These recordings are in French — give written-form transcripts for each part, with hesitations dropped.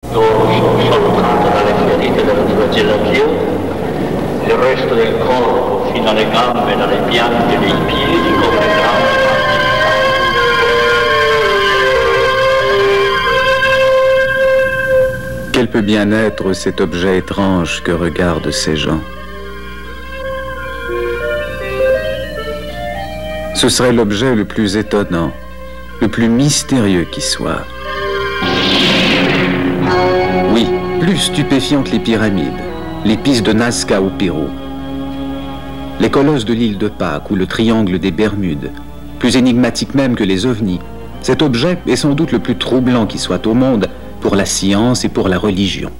Dorso soltanto dalle ferite della flagellazione, il resto del corpo fino alle gambe, dalle piante dei piedi come grandi. Quel peut bien être cet objet étrange que regardent ces gens? Ce serait l'objet le plus étonnant, le plus mystérieux qui soit. Oui, plus stupéfiant que les pyramides, les pistes de Nazca au Pérou, les colosses de l'île de Pâques ou le triangle des Bermudes, plus énigmatique même que les ovnis. Cet objet est sans doute le plus troublant qui soit au monde pour la science et pour la religion.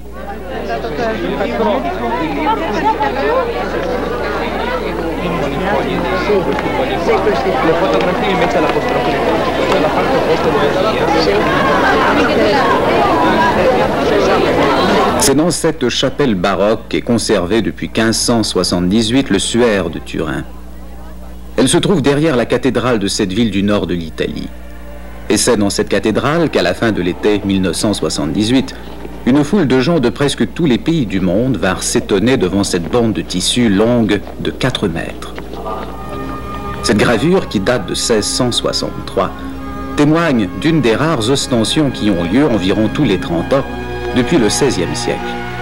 C'est dans cette chapelle baroque qu'est conservée depuis 1578 le suaire de Turin. Elle se trouve derrière la cathédrale de cette ville du nord de l'Italie. Et c'est dans cette cathédrale qu'à la fin de l'été 1978, une foule de gens de presque tous les pays du monde vinrent s'étonner devant cette bande de tissu longue de 4 mètres. Cette gravure, qui date de 1663, témoigne d'une des rares ostensions qui ont lieu environ tous les 30 ans depuis le XVIe siècle.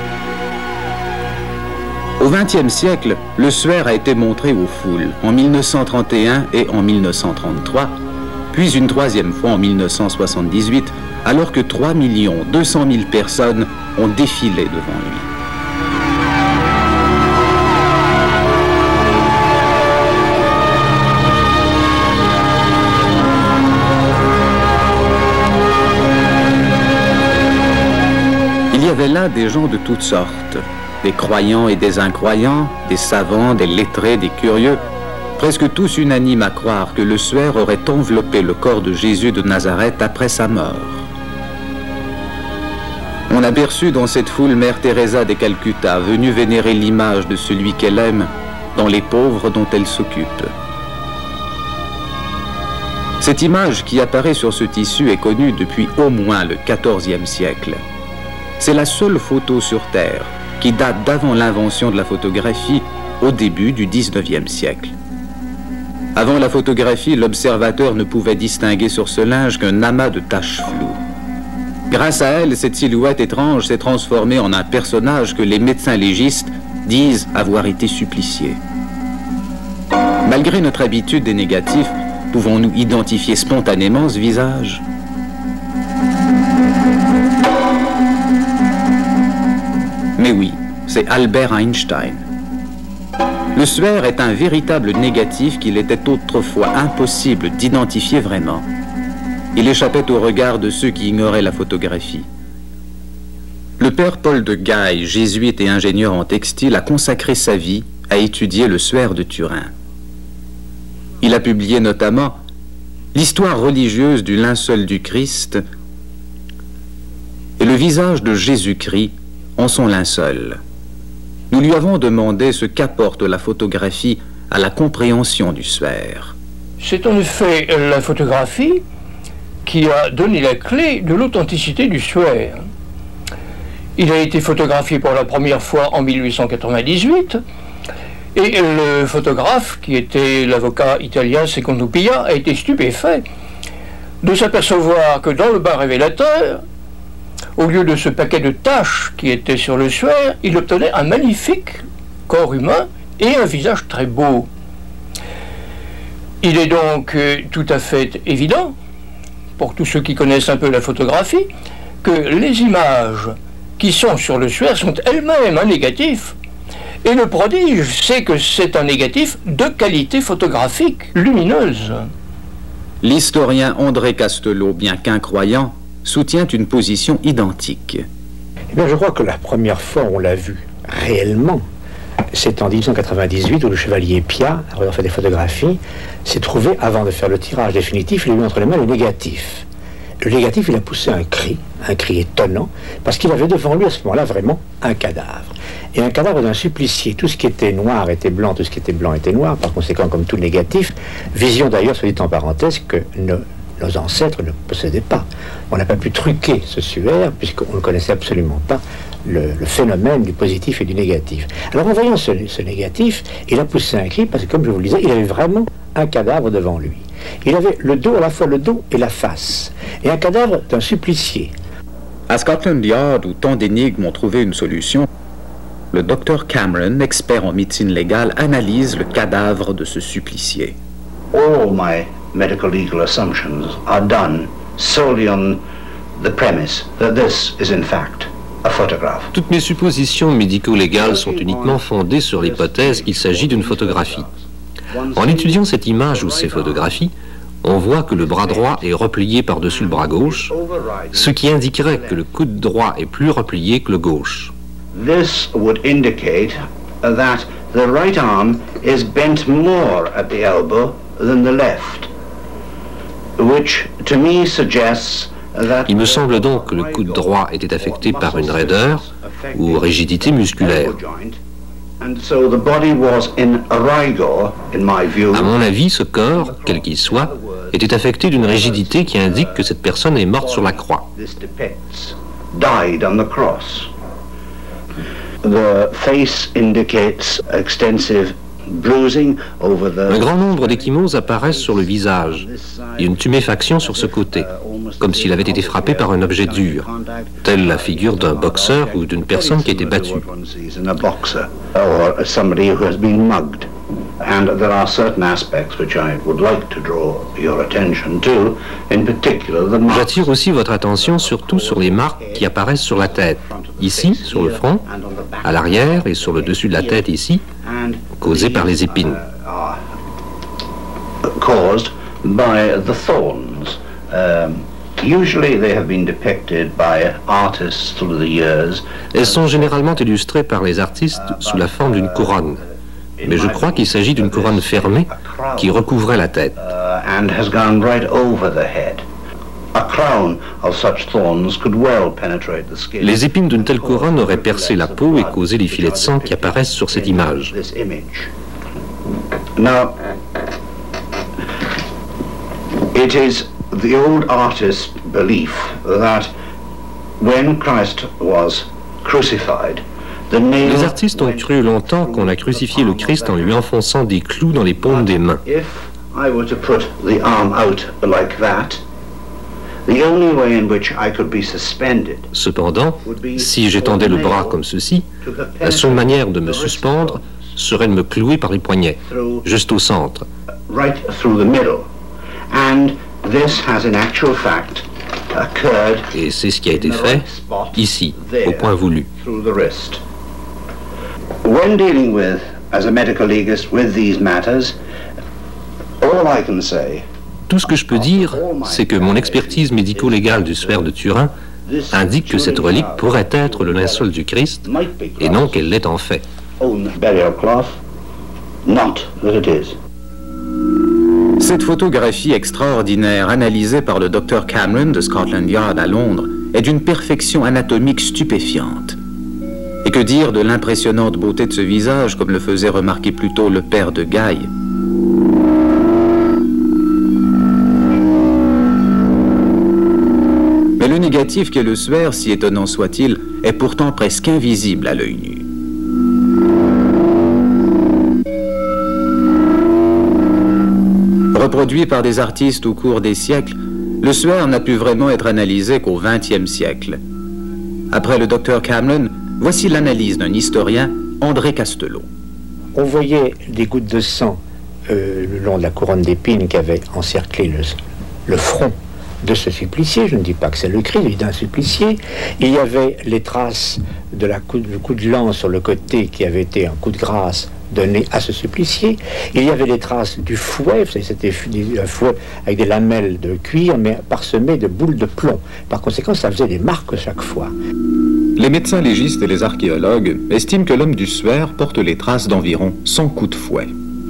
Au XXe siècle, le suaire a été montré aux foules en 1931 et en 1933, puis une troisième fois en 1978, alors que 3 200 000 personnes ont défilé devant lui. Il y avait là des gens de toutes sortes, des croyants et des incroyants, des savants, des lettrés, des curieux, presque tous unanimes à croire que le suaire aurait enveloppé le corps de Jésus de Nazareth après sa mort. On aperçut dans cette foule Mère Teresa de Calcutta, venue vénérer l'image de celui qu'elle aime dans les pauvres dont elle s'occupe. Cette image qui apparaît sur ce tissu est connue depuis au moins le XIVe siècle. C'est la seule photo sur Terre qui date d'avant l'invention de la photographie au début du XIXe siècle. Avant la photographie, l'observateur ne pouvait distinguer sur ce linge qu'un amas de taches floues. Grâce à elle, cette silhouette étrange s'est transformée en un personnage que les médecins légistes disent avoir été supplicié. Malgré notre habitude des négatifs, pouvons-nous identifier spontanément ce visage? Mais oui, c'est Albert Einstein. Le suaire est un véritable négatif qu'il était autrefois impossible d'identifier vraiment. Il échappait au regard de ceux qui ignoraient la photographie. Le père Paul de Gaille, jésuite et ingénieur en textile, a consacré sa vie à étudier le suaire de Turin. Il a publié notamment l'histoire religieuse du linceul du Christ et le visage de Jésus-Christ en son linceul. Nous lui avons demandé ce qu'apporte la photographie à la compréhension du suaire. C'est en effet la photographie qui a donné la clé de l'authenticité du suaire. Il a été photographié pour la première fois en 1898 et le photographe, qui était l'avocat italien Secondo Pia, a été stupéfait de s'apercevoir que dans le bas révélateur, au lieu de ce paquet de taches qui était sur le suaire, il obtenait un magnifique corps humain et un visage très beau. Il est donc tout à fait évident, pour tous ceux qui connaissent un peu la photographie, que les images qui sont sur le suaire sont elles-mêmes un négatif. Et le prodige, c'est que c'est un négatif de qualité photographique, lumineuse. L'historien André Castelot, bien qu'incroyant, soutient une position identique. Eh bien, je crois que la première fois où on l'a vu réellement, c'est en 1898 où le chevalier Pia, après avoir fait des photographies, s'est trouvé, avant de faire le tirage définitif, il a eu entre les mains le négatif. Le négatif, il a poussé un cri étonnant, parce qu'il avait devant lui à ce moment-là vraiment un cadavre. Et un cadavre d'un supplicié. Tout ce qui était noir était blanc, tout ce qui était blanc était noir, par conséquent, comme tout négatif. Vision d'ailleurs, soit dit en parenthèse, que ne nos ancêtres ne possédaient pas. On n'a pas pu truquer ce suaire, puisqu'on ne connaissait absolument pas le phénomène du positif et du négatif. Alors en voyant ce négatif, il a poussé un cri, parce que comme je vous le disais, il avait vraiment un cadavre devant lui. Il avait le dos, à la fois le dos et la face, et un cadavre d'un supplicié. À Scotland Yard, où tant d'énigmes ont trouvé une solution, le docteur Cameron, expert en médecine légale, analyse le cadavre de ce supplicié. All my medical legal assumptions are done solely on the premise that this is in fact a photograph. Toutes mes suppositions médico-légales sont uniquement fondées sur l'hypothèse qu'il s'agit d'une photographie. En étudiant cette image ou ces photographies, on voit que le bras droit est replié par-dessus le bras gauche, ce qui indiquerait que le coude droit est plus replié que le gauche. This would indicate that the right arm is bent more at the elbow than the left, which to me suggests that... Il me semble donc que le coude droit était affecté par une raideur ou rigidité musculaire. À mon avis, ce corps, quel qu'il soit, était affecté d'une rigidité qui indique que cette personne est morte sur la croix. The face indicates extensive bruising over the... Un grand nombre d'ecchymoses apparaissent sur le visage et une tuméfaction sur ce côté, comme s'il avait été frappé par un objet dur, telle la figure d'un boxeur ou d'une personne qui a été battue. And there are certain aspects which I would like to draw your attention to, in particular the marks. J'attire aussi votre attention surtout sur les marques qui apparaissent sur la tête, ici, sur le front, à l'arrière et sur le dessus de la tête ici, causées par les épines. Caused by the thorns. Usually they have been depicted by artists through the years. Elles sont généralement illustrées par les artistes sous la forme d'une couronne. Mais je crois qu'il s'agit d'une couronne fermée qui recouvrait la tête. Les épines d'une telle couronne auraient percé la peau et causé les filets de sang qui apparaissent sur cette image. Now, it is the old artist's belief that when Christ was crucified, les artistes ont cru longtemps qu'on a crucifié le Christ en lui enfonçant des clous dans les paumes des mains. Cependant, si j'étendais le bras comme ceci, la seule manière de me suspendre serait de me clouer par les poignets, juste au centre. Et c'est ce qui a été fait, ici, au point voulu. When dealing with, as a medical legist, with these matters, all I can say... Tout ce que je peux dire, c'est que mon expertise médico-légale du suaire de Turin indique que cette relique pourrait être le linceul du Christ, et non qu'elle l'est en fait. Cette photographie extraordinaire, analysée par le Dr Cameron de Scotland Yard à Londres, est d'une perfection anatomique stupéfiante. Et que dire de l'impressionnante beauté de ce visage, comme le faisait remarquer plus tôt le père de Gaï. Mais le négatif qu'est le suaire, si étonnant soit-il, est pourtant presque invisible à l'œil nu. Reproduit par des artistes au cours des siècles, le suaire n'a pu vraiment être analysé qu'au XXe siècle. Après le Dr Cameron, voici l'analyse d'un historien, André Castelot. On voyait des gouttes de sang le long de la couronne d'épines qui avait encerclé le front de ce supplicié. Je ne dis pas que c'est le Christ, mais d'un supplicié. Il y avait les traces de du coup de lance sur le côté qui avait été un coup de grâce donné à ce supplicié. Il y avait les traces du fouet, vous savez, c'était un fouet avec des lamelles de cuir, mais parsemé de boules de plomb. Par conséquent, ça faisait des marques chaque fois. Les médecins légistes et les archéologues estiment que l'homme du suaire porte les traces d'environ 100 coups de fouet.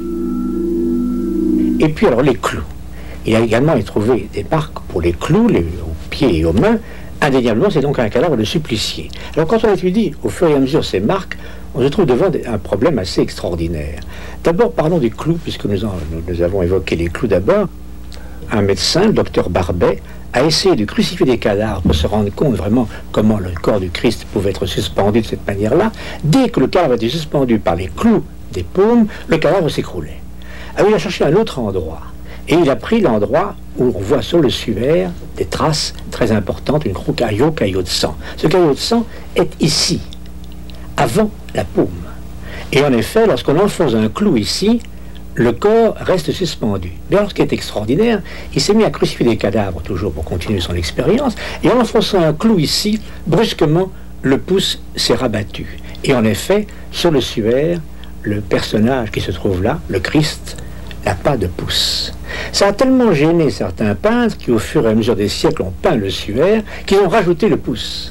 Et puis alors les clous. Il a également trouvé des marques pour les clous, aux pieds et aux mains. Indéniablement, c'est donc un cadavre de supplicié. Alors quand on étudie au fur et à mesure ces marques, on se trouve devant un problème assez extraordinaire. D'abord, parlons des clous, puisque nous avons évoqué les clous d'abord. un médecin, le docteur Barbet, a essayé de crucifier des cadavres pour se rendre compte vraiment comment le corps du Christ pouvait être suspendu de cette manière-là. Dès que le cadavre était suspendu par les clous des paumes, le cadavre s'écroulait. Alors il a cherché un autre endroit. Et il a pris l'endroit où on voit sur le suaire des traces très importantes, une gros caillot de sang. Ce caillot de sang est ici, avant la paume. Et en effet, lorsqu'on enfonce un clou ici, le corps reste suspendu. Mais alors, ce qui est extraordinaire, il s'est mis à crucifier des cadavres, toujours pour continuer son expérience, et en enfonçant un clou ici, brusquement, le pouce s'est rabattu. Et en effet, sur le suaire, le personnage qui se trouve là, le Christ, n'a pas de pouce. Ça a tellement gêné certains peintres qui, au fur et à mesure des siècles, ont peint le suaire, qu'ils ont rajouté le pouce.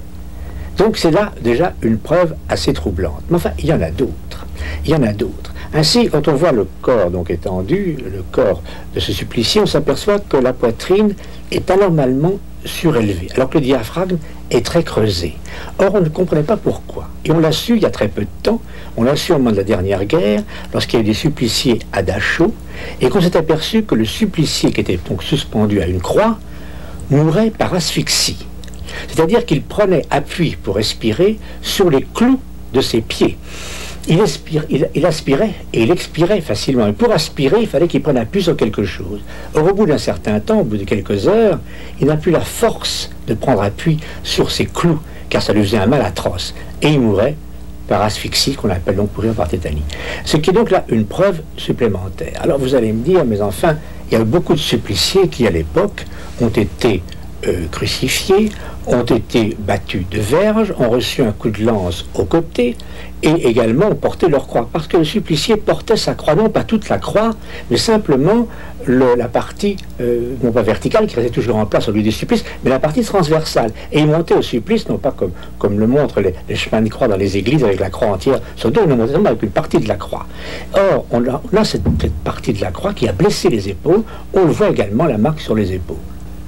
Donc c'est là déjà une preuve assez troublante. Mais enfin, il y en a d'autres. Il y en a d'autres. Ainsi, quand on voit le corps donc étendu, le corps de ce supplicié, on s'aperçoit que la poitrine est anormalement surélevée, alors que le diaphragme est très creusé. Or, on ne comprenait pas pourquoi. Et on l'a su il y a très peu de temps, on l'a su au moment de la dernière guerre, lorsqu'il y a eu des suppliciés à Dachau, et qu'on s'est aperçu que le supplicié qui était donc suspendu à une croix mourait par asphyxie. C'est-à-dire qu'il prenait appui pour respirer sur les clous de ses pieds. Il aspirait et il expirait facilement. Et pour aspirer, il fallait qu'il prenne appui sur quelque chose. Or, au bout d'un certain temps, au bout de quelques heures, il n'a plus la force de prendre appui sur ses clous, car ça lui faisait un mal atroce. Et il mourait par asphyxie, qu'on appelle donc mourir par tétanie. Ce qui est donc là une preuve supplémentaire. Alors vous allez me dire, mais enfin, il y a beaucoup de suppliciés qui, à l'époque, ont été crucifiés, ont été battus de verges, ont reçu un coup de lance au côté, et également ont porté leur croix. Parce que le supplicié portait sa croix, non pas toute la croix, mais simplement la partie, non pas verticale, qui restait toujours en place au lieu du supplice, mais la partie transversale. Et il montait au supplice, non pas comme le montrent les chemins de croix dans les églises, avec la croix entière sur dos, mais notamment avec une partie de la croix. Or, on a cette partie de la croix qui a blessé les épaules, on le voit également, la marque sur les épaules.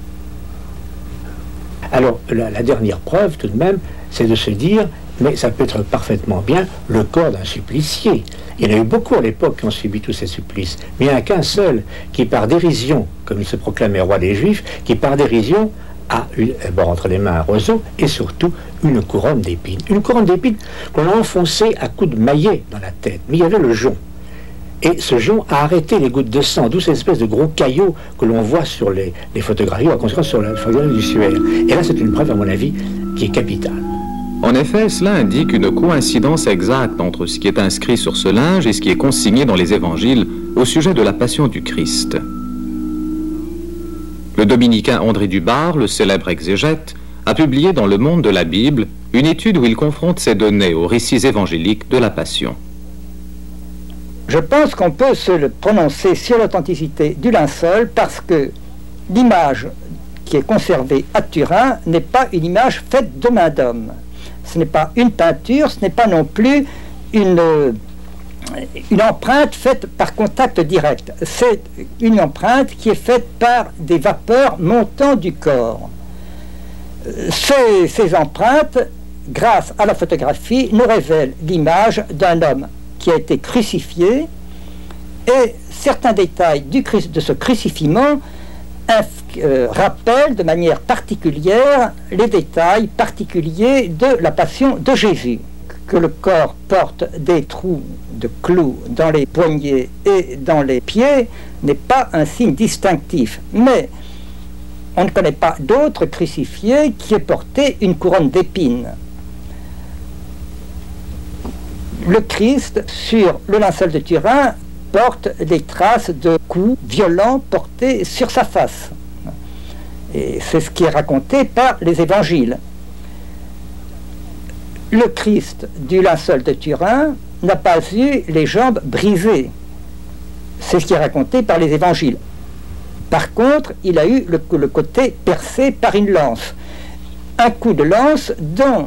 Alors, la dernière preuve, tout de même, c'est de se dire, mais ça peut être parfaitement bien le corps d'un supplicié. Il y en a eu beaucoup à l'époque qui ont subi tous ces supplices, mais il n'y en a qu'un seul qui, par dérision, comme il se proclamait roi des Juifs, qui, par dérision, a eu entre les mains un roseau et surtout une couronne d'épines. Une couronne d'épines qu'on a enfoncée à coups de maillet dans la tête, mais il y avait le jonc. Et ce jonc a arrêté les gouttes de sang, d'où cette espèce de gros caillot que l'on voit sur les photographies, ou à conséquence sur la photographie du suaire. Et là, c'est une preuve, à mon avis, qui est capitale. En effet, cela indique une coïncidence exacte entre ce qui est inscrit sur ce linge et ce qui est consigné dans les évangiles au sujet de la passion du Christ. Le dominicain André Dubar, le célèbre exégète, a publié dans Le Monde de la Bible une étude où il confronte ces données aux récits évangéliques de la passion. Je pense qu'on peut se prononcer sur l'authenticité du linceul parce que l'image qui est conservée à Turin n'est pas une image faite de main d'homme. Ce n'est pas une peinture, ce n'est pas non plus une empreinte faite par contact direct. C'est une empreinte qui est faite par des vapeurs montant du corps. Ces empreintes, grâce à la photographie, nous révèlent l'image d'un homme qui a été crucifié, et certains détails de ce crucifiement rappellent de manière particulière les détails particuliers de la passion de Jésus. Que le corps porte des trous de clous dans les poignets et dans les pieds n'est pas un signe distinctif, mais on ne connaît pas d'autres crucifiés qui aient porté une couronne d'épines. Le Christ, sur le linceul de Turin, porte des traces de coups violents portés sur sa face. Et c'est ce qui est raconté par les évangiles. Le Christ du linceul de Turin n'a pas eu les jambes brisées. C'est ce qui est raconté par les évangiles. Par contre, il a eu le côté percé par une lance. Un coup de lance dont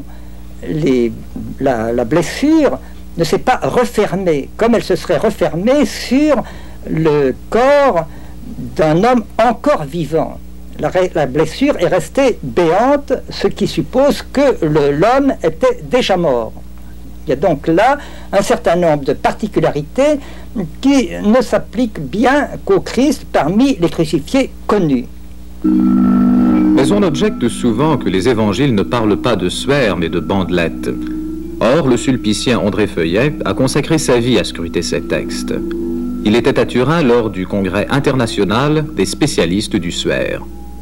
la blessure ne s'est pas refermée, comme elle se serait refermée sur le corps d'un homme encore vivant. La blessure est restée béante, ce qui suppose que l'homme était déjà mort. Il y a donc là un certain nombre de particularités qui ne s'appliquent bien qu'au Christ parmi les crucifiés connus. Mais on objecte souvent que les évangiles ne parlent pas de suaire mais de bandelettes. Or, le sulpicien André Feuillet a consacré sa vie à scruter ces textes. Il était à Turin lors du congrès international des spécialistes du suaire.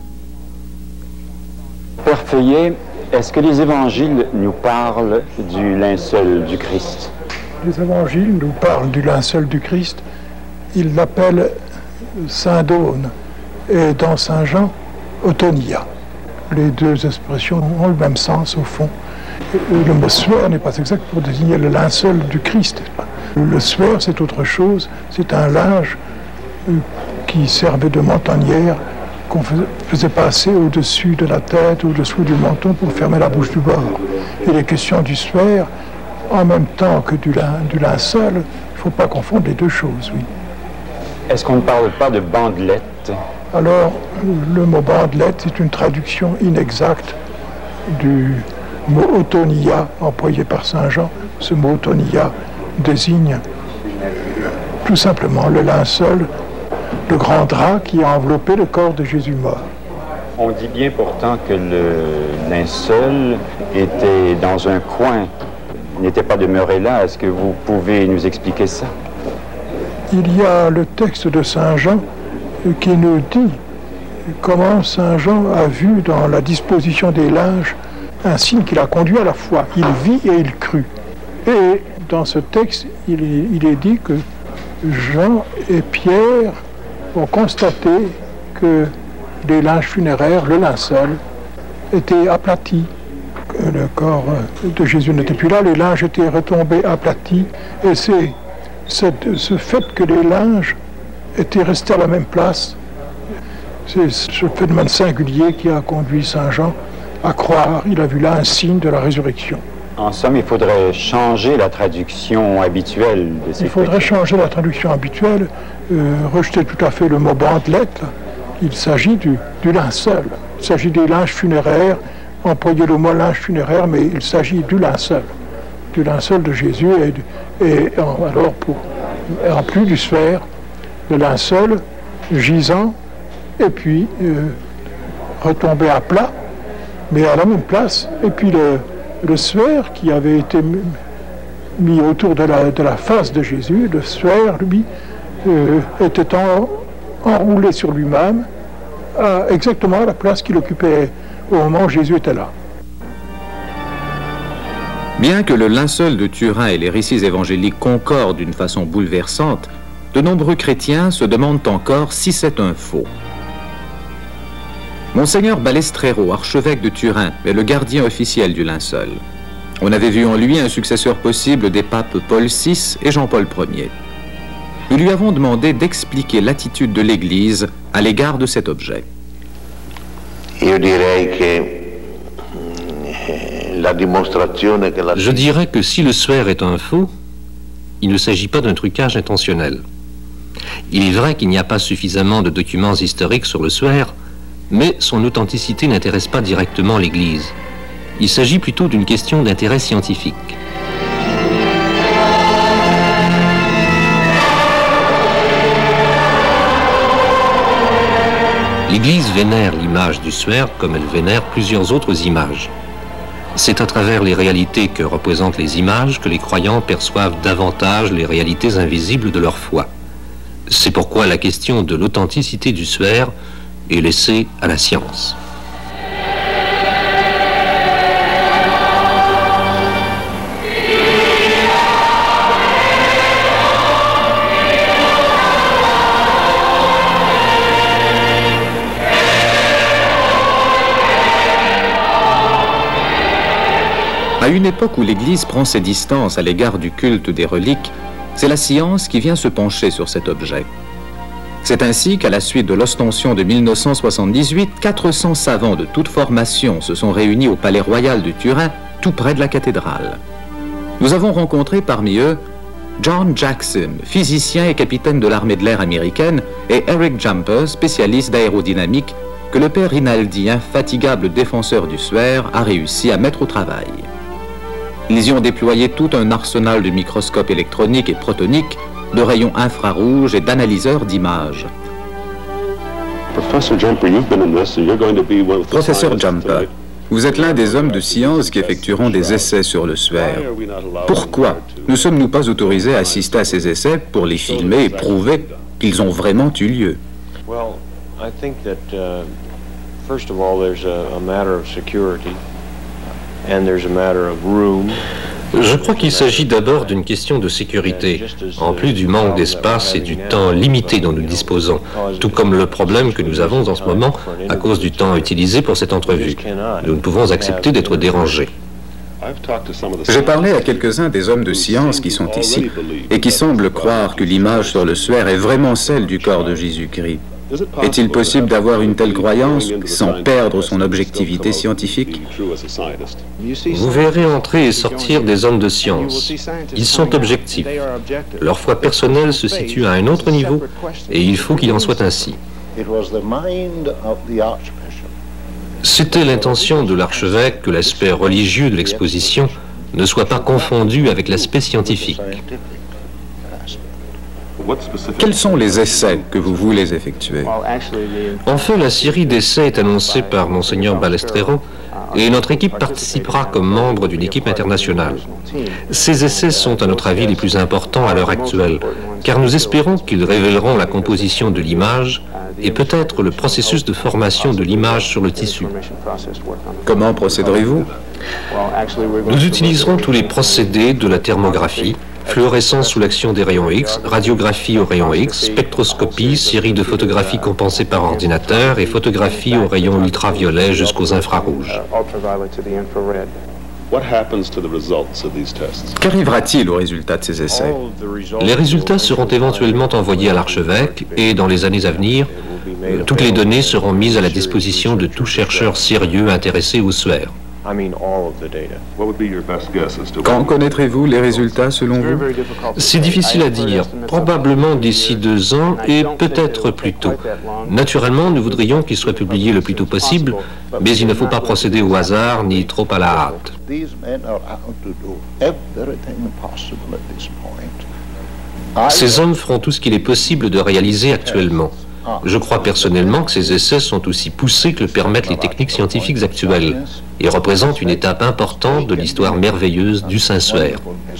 Père Feuillet, est-ce que les évangiles nous parlent du linceul du Christ? Les évangiles nous parlent du linceul du Christ. Ils l'appellent Saint-Daune et dans Saint Jean, Otonia. Les deux expressions ont le même sens au fond. Le mot suaire n'est pas exact pour désigner le linceul du Christ. Le suaire, c'est autre chose. C'est un linge qui servait de mentonnière qu'on faisait passer au-dessus de la tête, au-dessous du menton pour fermer la bouche du bord. Il est question du suaire en même temps que du linceul. Il ne faut pas confondre les deux choses, oui. Est-ce qu'on ne parle pas de bandelette? Alors, le mot bandelette, c'est une traduction inexacte du mot otonia employé par Saint Jean. Ce mot otonia désigne tout simplement le linceul, le grand drap qui a enveloppé le corps de Jésus mort. On dit bien pourtant que le linceul était dans un coin, n'était pas demeuré là. Est-ce que vous pouvez nous expliquer ça? Il y a le texte de Saint Jean qui nous dit comment Saint Jean a vu dans la disposition des linges un signe qui l'a conduit à la foi. Il vit et il crut. Et dans ce texte, il est dit que Jean et Pierre ont constaté que les linges funéraires, le linceul, étaient aplatis. Que le corps de Jésus n'était plus là, les linges étaient retombés aplatis. Et c'est ce fait que les linges étaient restés à la même place, c'est ce phénomène singulier qui a conduit Saint Jean à croire. Il a vu là un signe de la résurrection. En somme, il faudrait changer la traduction habituelle de ces textes. Il faudrait changer la traduction habituelle, rejeter tout à fait le mot bandelette. Il s'agit du linceul. Il s'agit des linges funéraires, employer le mot linge funéraire, mais il s'agit du linceul de Jésus, alors en plus du suaire, le linceul gisant, et puis retombé à plat, mais à la même place, et puis le suaire qui avait été mis autour de la face de Jésus, le suaire, lui, était enroulé sur lui-même, exactement à la place qu'il occupait au moment où Jésus était là. Bien que le linceul de Turin et les récits évangéliques concordent d'une façon bouleversante, de nombreux chrétiens se demandent encore si c'est un faux. Monseigneur Balestrero, archevêque de Turin, est le gardien officiel du linceul. On avait vu en lui un successeur possible des papes Paul VI et Jean-Paul Ier. Nous lui avons demandé d'expliquer l'attitude de l'Église à l'égard de cet objet. Je dirais que si le suaire est un faux, il ne s'agit pas d'un trucage intentionnel. Il est vrai qu'il n'y a pas suffisamment de documents historiques sur le suaire, mais son authenticité n'intéresse pas directement l'Église. Il s'agit plutôt d'une question d'intérêt scientifique. L'Église vénère l'image du suaire comme elle vénère plusieurs autres images. C'est à travers les réalités que représentent les images que les croyants perçoivent davantage les réalités invisibles de leur foi. C'est pourquoi la question de l'authenticité du suaire est laissée à la science. À une époque où l'Église prend ses distances à l'égard du culte des reliques, c'est la science qui vient se pencher sur cet objet. C'est ainsi qu'à la suite de l'ostension de 1978, 400 savants de toute formation se sont réunis au Palais Royal de Turin, tout près de la cathédrale. Nous avons rencontré parmi eux John Jackson, physicien et capitaine de l'armée de l'air américaine, et Eric Jumper, spécialiste d'aérodynamique, que le père Rinaldi, infatigable défenseur du suaire, a réussi à mettre au travail. Ils y ont déployé tout un arsenal de microscopes électroniques et protoniques, de rayons infrarouges et d'analyseurs d'images. Professeur Jumper, vous êtes l'un des hommes de science qui effectueront des essais sur le suaire. Pourquoi ne sommes-nous pas autorisés à assister à ces essais pour les filmer et prouver qu'ils ont vraiment eu lieu? Je crois qu'il s'agit d'abord d'une question de sécurité, en plus du manque d'espace et du temps limité dont nous disposons, tout comme le problème que nous avons en ce moment à cause du temps utilisé pour cette entrevue. Nous ne pouvons accepter d'être dérangés. J'ai parlé à quelques-uns des hommes de science qui sont ici et qui semblent croire que l'image sur le suaire est vraiment celle du corps de Jésus-Christ. Est-il possible d'avoir une telle croyance sans perdre son objectivité scientifique? Vous verrez entrer et sortir des hommes de science. Ils sont objectifs. Leur foi personnelle se situe à un autre niveau et il faut qu'il en soit ainsi. C'était l'intention de l'archevêque que l'aspect religieux de l'exposition ne soit pas confondu avec l'aspect scientifique. Quels sont les essais que vous voulez effectuer? En fait, la série d'essais est annoncée par Monseigneur Balestrero et notre équipe participera comme membre d'une équipe internationale. Ces essais sont, à notre avis, les plus importants à l'heure actuelle, car nous espérons qu'ils révéleront la composition de l'image et peut-être le processus de formation de l'image sur le tissu. Comment procéderez-vous? Nous utiliserons tous les procédés de la thermographie, fluorescence sous l'action des rayons X, radiographie aux rayons X, spectroscopie, série de photographies compensées par ordinateur et photographie aux rayons ultraviolets jusqu'aux infrarouges. Qu'arrivera-t-il aux résultats de ces essais? Les résultats seront éventuellement envoyés à l'archevêque et dans les années à venir, toutes les données seront mises à la disposition de tout chercheur sérieux intéressé au suaire. Quand connaîtrez-vous les résultats selon vous? C'est difficile à dire, probablement d'ici 2 ans et peut-être plus tôt. Naturellement, nous voudrions qu'ils soient publiés le plus tôt possible, mais il ne faut pas procéder au hasard ni trop à la hâte. Ces hommes feront tout ce qu'il est possible de réaliser actuellement. Je crois personnellement que ces essais sont aussi poussés que le permettent les techniques scientifiques actuelles et représentent une étape importante de l'histoire merveilleuse du Saint-Suaire.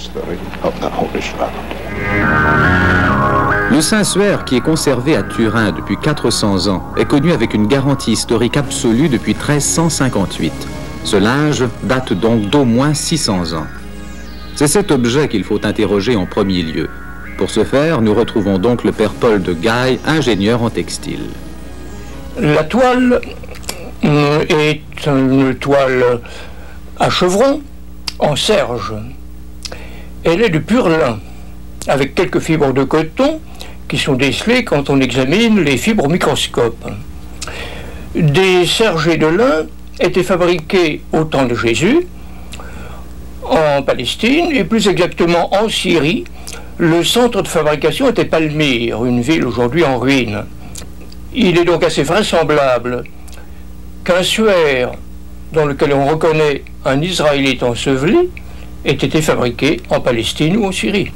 Le Saint-Suaire, qui est conservé à Turin depuis 400 ans, est connu avec une garantie historique absolue depuis 1358. Ce linge date donc d'au moins 600 ans. C'est cet objet qu'il faut interroger en premier lieu. Pour ce faire, nous retrouvons donc le père Paul de Gaille, ingénieur en textile. La toile est une toile à chevrons en serge. Elle est de pur lin, avec quelques fibres de coton qui sont décelées quand on examine les fibres au microscope. Des sergés de lin étaient fabriqués au temps de Jésus, en Palestine, et plus exactement en Syrie. Le centre de fabrication était Palmyre, une ville aujourd'hui en ruine. Il est donc assez vraisemblable qu'un suaire dans lequel on reconnaît un Israélite enseveli ait été fabriqué en Palestine ou en Syrie.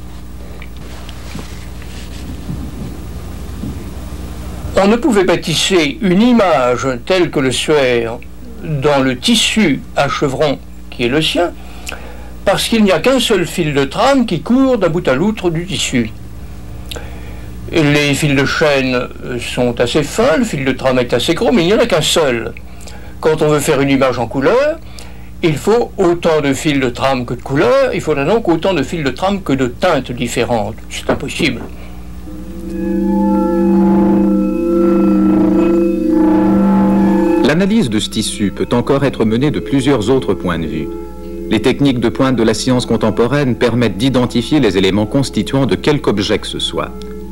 On ne pouvait pas tisser une image telle que le suaire dans le tissu à chevrons qui est le sien, parce qu'il n'y a qu'un seul fil de trame qui court d'un bout à l'autre du tissu. Les fils de chaîne sont assez fins, le fil de trame est assez gros, mais il n'y en a qu'un seul. Quand on veut faire une image en couleur, il faut autant de fils de trame que de couleurs, il faudra donc autant de fils de trame que de teintes différentes. C'est impossible. L'analyse de ce tissu peut encore être menée de plusieurs autres points de vue. Les techniques de pointe de la science contemporaine permettent d'identifier les éléments constituants de quelque objet que ce soit.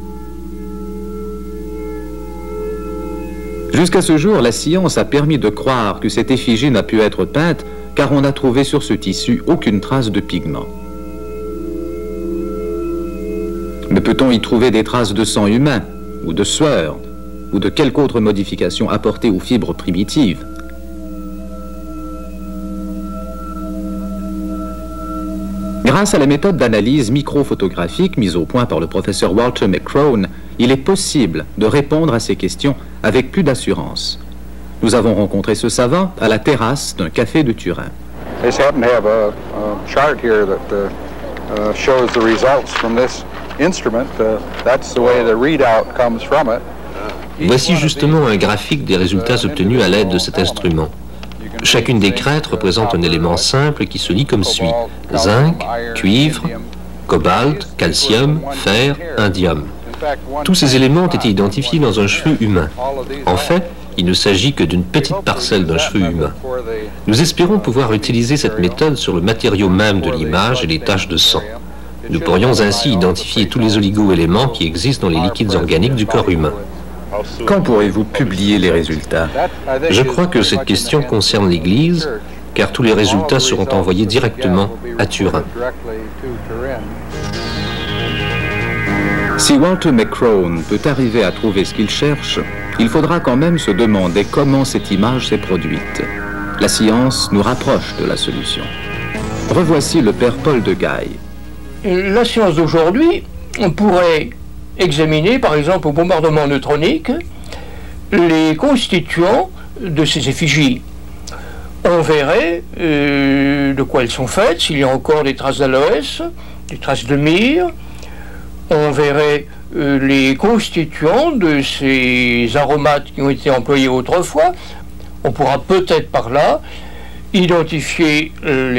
Jusqu'à ce jour, la science a permis de croire que cette effigie n'a pu être peinte car on n'a trouvé sur ce tissu aucune trace de pigment. Mais peut-on y trouver des traces de sang humain, ou de sueur, ou de quelque autre modification apportée aux fibres primitives? Grâce à la méthode d'analyse microphotographique mise au point par le professeur Walter McCrone, il est possible de répondre à ces questions avec plus d'assurance. Nous avons rencontré ce savant à la terrasse d'un café de Turin. This happened to have a chart here that shows the results from this instrument. That's the way the readout comes from it. Voici justement un graphique des résultats obtenus à l'aide de cet instrument. Chacune des crêtes représente un élément simple qui se lit comme suit: zinc, cuivre, cobalt, calcium, fer, indium. Tous ces éléments ont été identifiés dans un cheveu humain. En fait, il ne s'agit que d'une petite parcelle d'un cheveu humain. Nous espérons pouvoir utiliser cette méthode sur le matériau même de l'image et les taches de sang. Nous pourrions ainsi identifier tous les oligo-éléments qui existent dans les liquides organiques du corps humain. Quand pourrez-vous publier les résultats? Je crois que cette question concerne l'Église, car tous les résultats seront envoyés directement à Turin. Si Walter McCrone peut arriver à trouver ce qu'il cherche, il faudra quand même se demander comment cette image s'est produite. La science nous rapproche de la solution. Revoici le père Paul de Gaille. La science d'aujourd'hui, on pourrait examiner, par exemple, au bombardement neutronique, les constituants de ces effigies. On verrait de quoi elles sont faites, s'il y a encore des traces d'aloès, des traces de myrrhe. On verrait les constituants de ces aromates qui ont été employés autrefois. On pourra peut-être par là identifier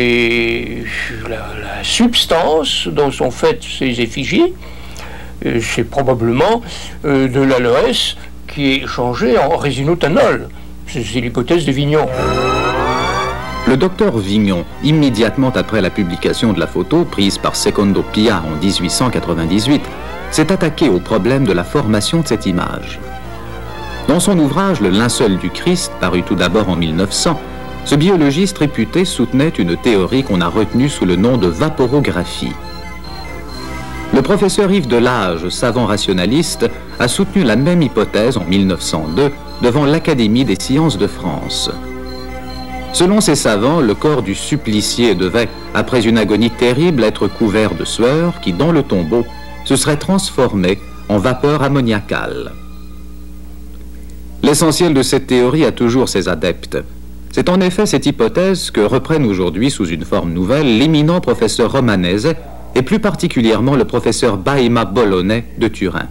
la substance dont sont faites ces effigies. C'est probablement de l'aloès qui est changé en résinothanol. C'est l'hypothèse de Vignon. Le docteur Vignon, immédiatement après la publication de la photo prise par Secondo Pia en 1898, s'est attaqué au problème de la formation de cette image. Dans son ouvrage « Le linceul du Christ », paru tout d'abord en 1900, ce biologiste réputé soutenait une théorie qu'on a retenue sous le nom de vaporographie. Le professeur Yves Delage, savant rationaliste, a soutenu la même hypothèse en 1902 devant l'Académie des sciences de France. Selon ces savants, le corps du supplicié devait, après une agonie terrible, être couvert de sueur qui, dans le tombeau, se serait transformé en vapeur ammoniacale. L'essentiel de cette théorie a toujours ses adeptes. C'est en effet cette hypothèse que reprennent aujourd'hui sous une forme nouvelle l'éminent professeur Romanese et plus particulièrement le professeur Baima Bologna de Turin.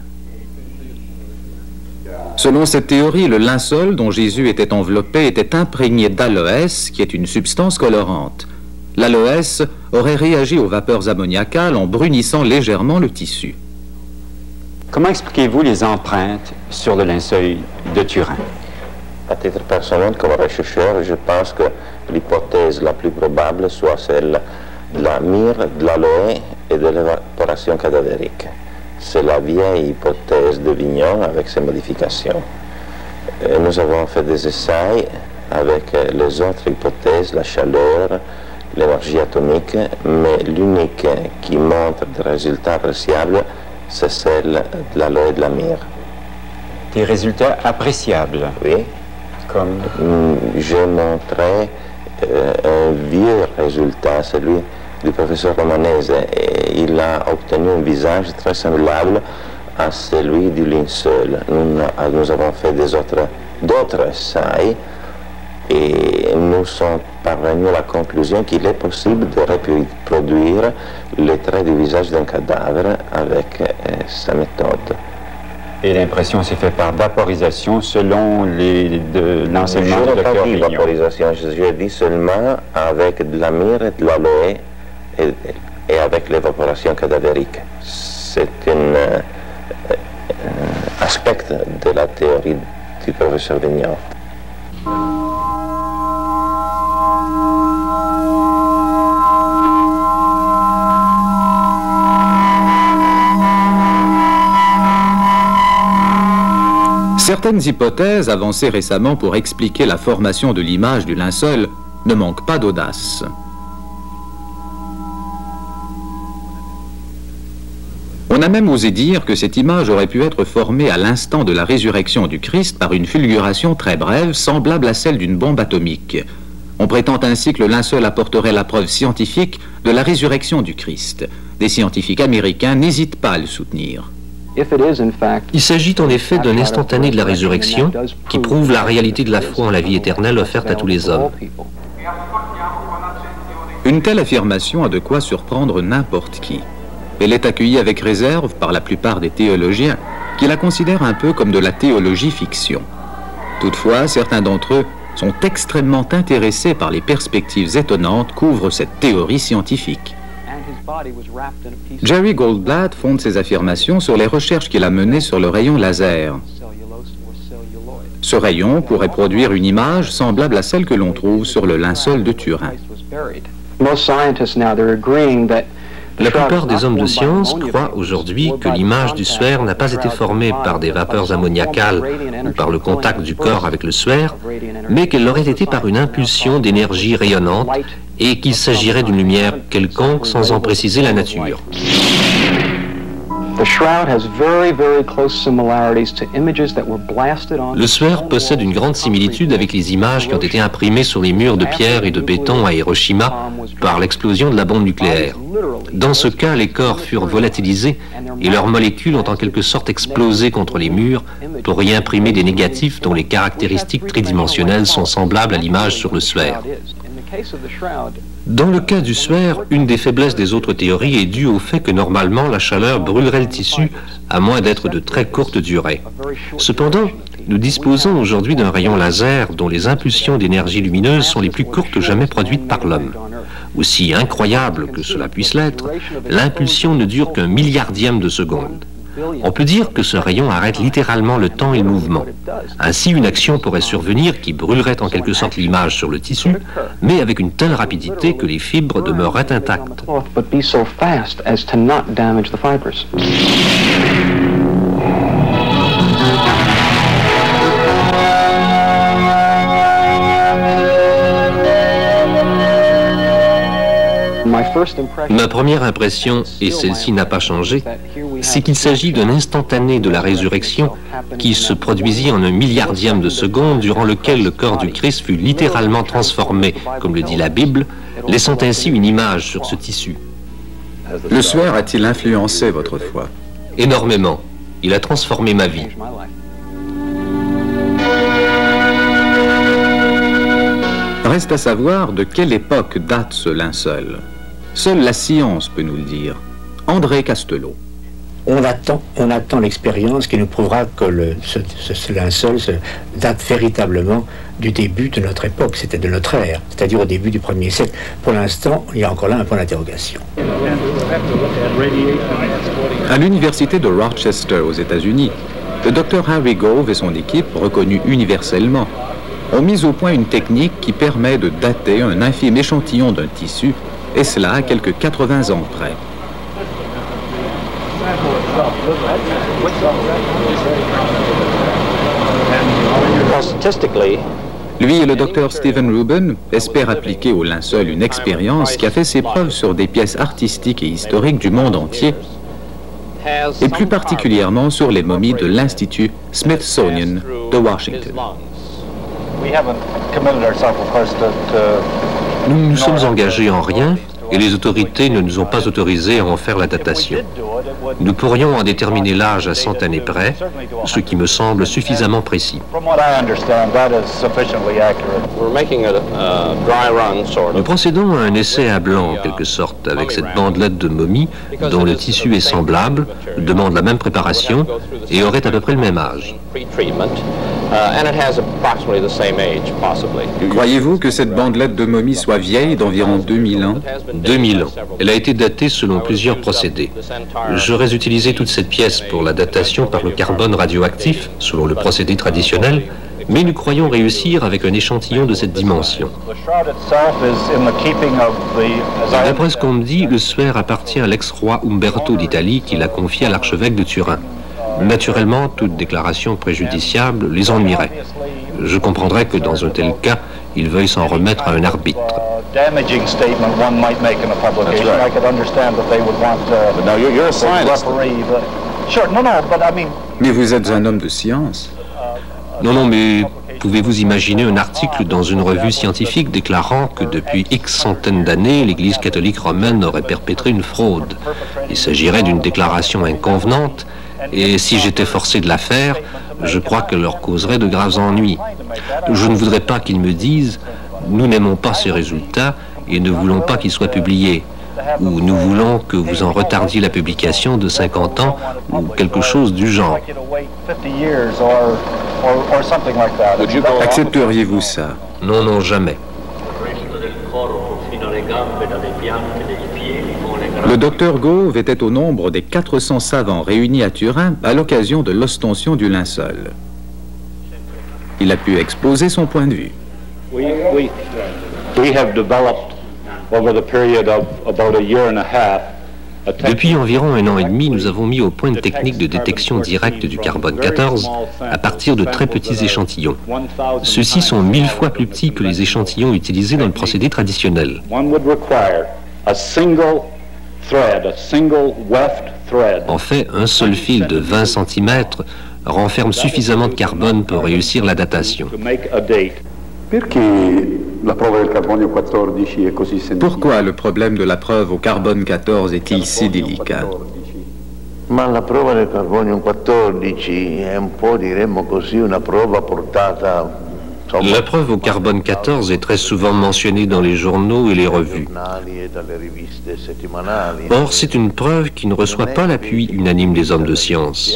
Selon cette théorie, le linceul dont Jésus était enveloppé était imprégné d'aloès, qui est une substance colorante. L'aloès aurait réagi aux vapeurs ammoniacales en brunissant légèrement le tissu. Comment expliquez-vous les empreintes sur le linceul de Turin? À titre personnel, comme chercheur, je pense que l'hypothèse la plus probable soit celle de la myrrhe, de l'aloe et de l'évaporation cadavérique. C'est la vieille hypothèse de Vignon avec ses modifications. Et nous avons fait des essais avec les autres hypothèses, la chaleur, l'énergie atomique, mais l'unique qui montre des résultats appréciables, c'est celle de l'aloe et de la myrrhe. Des résultats appréciables? Oui. Comme? J'ai montré un vieux résultat, celui du professeur Romanese. Et il a obtenu un visage très semblable à celui du linceul. Nous avons fait d'autres essais et nous sommes parvenus à la conclusion qu'il est possible de reproduire les traits du visage d'un cadavre avec sa méthode. Et l'impression s'est faite par vaporisation selon l'enseignement du docteur Vignon. Vaporisation, je dis seulement avec de la myrrhe et de l'aloe et avec l'évaporation cadavérique. C'est un aspect de la théorie du professeur Vignon. Certaines hypothèses avancées récemment pour expliquer la formation de l'image du linceul ne manquent pas d'audace. On a même osé dire que cette image aurait pu être formée à l'instant de la résurrection du Christ par une fulguration très brève, semblable à celle d'une bombe atomique. On prétend ainsi que le linceul apporterait la preuve scientifique de la résurrection du Christ. Des scientifiques américains n'hésitent pas à le soutenir. Il s'agit en effet d'un instantané de la résurrection qui prouve la réalité de la foi en la vie éternelle offerte à tous les hommes. Une telle affirmation a de quoi surprendre n'importe qui. Elle est accueillie avec réserve par la plupart des théologiens, qui la considèrent un peu comme de la théologie fiction. Toutefois, certains d'entre eux sont extrêmement intéressés par les perspectives étonnantes qu'ouvre cette théorie scientifique. Jerry Goldblatt fonde ses affirmations sur les recherches qu'il a menées sur le rayon laser. Ce rayon pourrait produire une image semblable à celle que l'on trouve sur le linceul de Turin. La plupart des hommes de science croient aujourd'hui que l'image du suaire n'a pas été formée par des vapeurs ammoniacales ou par le contact du corps avec le suaire, mais qu'elle aurait été par une impulsion d'énergie rayonnante et qu'il s'agirait d'une lumière quelconque sans en préciser la nature. Le suaire possède une grande similitude avec les images qui ont été imprimées sur les murs de pierre et de béton à Hiroshima par l'explosion de la bombe nucléaire. Dans ce cas, les corps furent volatilisés et leurs molécules ont en quelque sorte explosé contre les murs pour y imprimer des négatifs dont les caractéristiques tridimensionnelles sont semblables à l'image sur le suaire. Dans le cas du suaire, une des faiblesses des autres théories est due au fait que normalement la chaleur brûlerait le tissu à moins d'être de très courte durée. Cependant, nous disposons aujourd'hui d'un rayon laser dont les impulsions d'énergie lumineuse sont les plus courtes jamais produites par l'homme. Aussi incroyable que cela puisse l'être, l'impulsion ne dure qu'un milliardième de seconde. On peut dire que ce rayon arrête littéralement le temps et le mouvement. Ainsi, une action pourrait survenir qui brûlerait en quelque sorte l'image sur le tissu, mais avec une telle rapidité que les fibres demeureraient intactes. Ma première impression, et celle-ci n'a pas changé, c'est qu'il s'agit d'un instantané de la résurrection qui se produisit en un milliardième de seconde durant lequel le corps du Christ fut littéralement transformé, comme le dit la Bible, laissant ainsi une image sur ce tissu. Le suaire a-t-il influencé votre foi? Énormément. Il a transformé ma vie. Reste à savoir de quelle époque date ce linceul. Seule la science peut nous le dire. André Castelot. On attend l'expérience qui nous prouvera que ce linceul date véritablement du début de notre époque, c'était de notre ère, c'est-à-dire au début du 1er siècle. Pour l'instant, il y a encore là un point d'interrogation. À l'université de Rochester aux États-Unis, le docteur Harry Gove et son équipe, reconnus universellement, ont mis au point une technique qui permet de dater un infime échantillon d'un tissu, et cela à quelques 80 ans près. Lui et le docteur Stephen Rubin espèrent appliquer au linceul une expérience qui a fait ses preuves sur des pièces artistiques et historiques du monde entier, et plus particulièrement sur les momies de l'Institut Smithsonian de Washington. Nous ne nous sommes engagés en rien et les autorités ne nous ont pas autorisés à en faire la datation. Nous pourrions en déterminer l'âge à 100 années près, ce qui me semble suffisamment précis. Nous procédons à un essai à blanc, en quelque sorte, avec cette bandelette de momie dont le tissu est semblable, demande la même préparation et aurait à peu près le même âge. Croyez-vous que cette bandelette de momie soit vieille d'environ 2000 ans? 2000 ans. Elle a été datée selon plusieurs procédés. J'aurais utilisé toute cette pièce pour la datation par le carbone radioactif, selon le procédé traditionnel, mais nous croyons réussir avec un échantillon de cette dimension. D'après ce qu'on me dit, le suaire appartient à l'ex-roi Umberto d'Italie qui l'a confié à l'archevêque de Turin. Naturellement, toute déclaration préjudiciable les ennuierait. Je comprendrais que dans un tel cas, ils veuillent s'en remettre à un arbitre. Mais vous êtes un homme de science. Non, mais Pouvez-vous imaginer un article dans une revue scientifique déclarant que depuis X centaines d'années, l'Église catholique romaine aurait perpétré une fraude? Il s'agirait d'une déclaration inconvenante, et si j'étais forcé de la faire, je crois qu'elle leur causerait de graves ennuis. Je ne voudrais pas qu'ils me disent « Nous n'aimons pas ces résultats et ne voulons pas qu'ils soient publiés » ou « Nous voulons que vous en retardiez la publication de 50 ans » ou quelque chose du genre. Accepteriez-vous ça? Non, non, jamais. Le docteur Gauve était au nombre des 400 savants réunis à Turin à l'occasion de l'ostension du linceul. Il a pu exposer son point de vue. We have developed over the period of about a year and a half. Depuis environ 1 an et demi, nous avons mis au point une technique de détection directe du carbone 14 à partir de très petits échantillons. Ceux-ci sont 1000 fois plus petits que les échantillons utilisés dans le procédé traditionnel. En fait, un seul fil de 20 cm renferme suffisamment de carbone pour réussir la datation. Pourquoi le problème de la preuve au carbone 14 est-il si délicat? La prova del carbonio 14 è un po', diremmo così, una prova portata. La preuve au carbone 14 est très souvent mentionnée dans les journaux et les revues. Or, c'est une preuve qui ne reçoit pas l'appui unanime des hommes de science.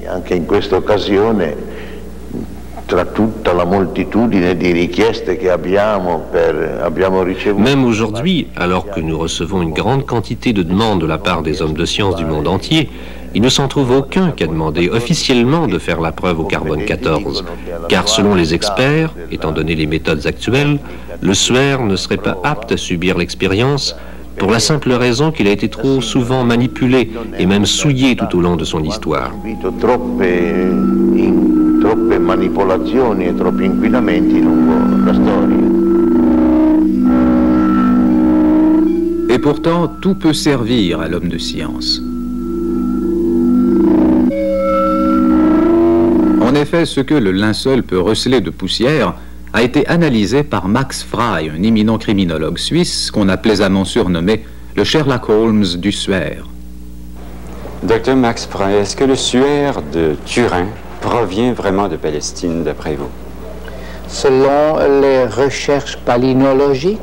Même aujourd'hui, alors que nous recevons une grande quantité de demandes de la part des hommes de science du monde entier, il ne s'en trouve aucun qui a demandé officiellement de faire la preuve au carbone 14, car selon les experts, étant donné les méthodes actuelles, le suaire ne serait pas apte à subir l'expérience pour la simple raison qu'il a été trop souvent manipulé et même souillé tout au long de son histoire. Troppe manipolazioni e troppi inquinamenti lungo la storia. Et pourtant, tout peut servir à l'homme de science. En effet, ce que le linceul peut receler de poussière a été analysé par Max Frey, un éminent criminologue suisse qu'on a plaisamment surnommé le Sherlock Holmes du suaire. Docteur Max Frey, est-ce que le suaire de Turin provient vraiment de Palestine, d'après vous? Selon les recherches palynologiques,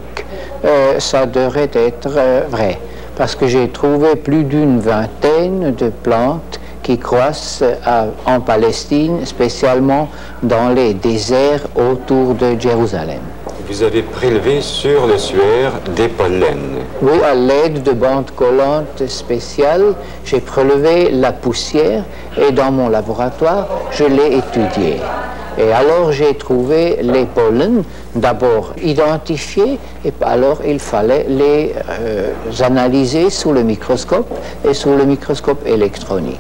ça devrait être vrai, parce que j'ai trouvé plus d'une vingtaine de plantes qui croissent en Palestine, spécialement dans les déserts autour de Jérusalem. Vous avez prélevé sur le suaire des pollens. Oui, à l'aide de bandes collantes spéciales, j'ai prélevé la poussière et dans mon laboratoire, je l'ai étudiée. Et alors j'ai trouvé les pollens, d'abord identifiés, et alors il fallait les analyser sous le microscope et sous le microscope électronique.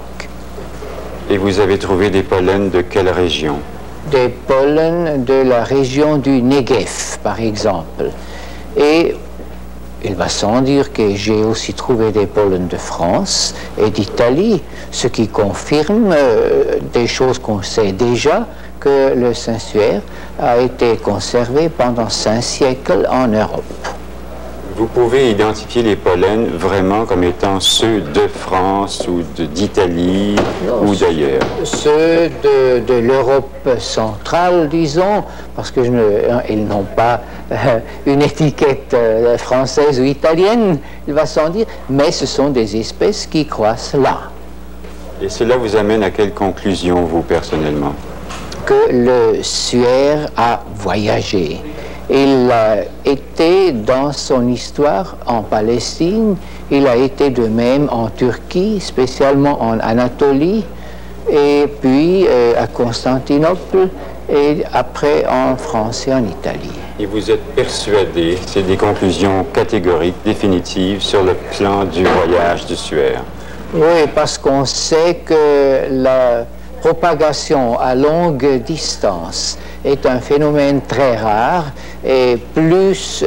Et vous avez trouvé des pollens de quelle région? Des pollens de la région du Negev, par exemple. Et il va sans dire que j'ai aussi trouvé des pollens de France et d'Italie, ce qui confirme des choses qu'on sait déjà, que le Saint-Suaire a été conservé pendant 5 siècles en Europe. Vous pouvez identifier les pollens vraiment comme étant ceux de France ou d'Italie ou d'ailleurs? Ceux de l'Europe centrale, disons, parce que ils n'ont pas une étiquette française ou italienne, il va sans dire, mais ce sont des espèces qui croissent là. Et cela vous amène à quelle conclusion, vous, personnellement? Que le suaire a voyagé. Il a été dans son histoire en Palestine, il a été de même en Turquie, spécialement en Anatolie, et puis à Constantinople, et après en France et en Italie. Et vous êtes persuadé, c'est des conclusions catégoriques, définitives, sur le plan du voyage du suaire? Oui, parce qu'on sait que la propagation à longue distance est un phénomène très rare et plus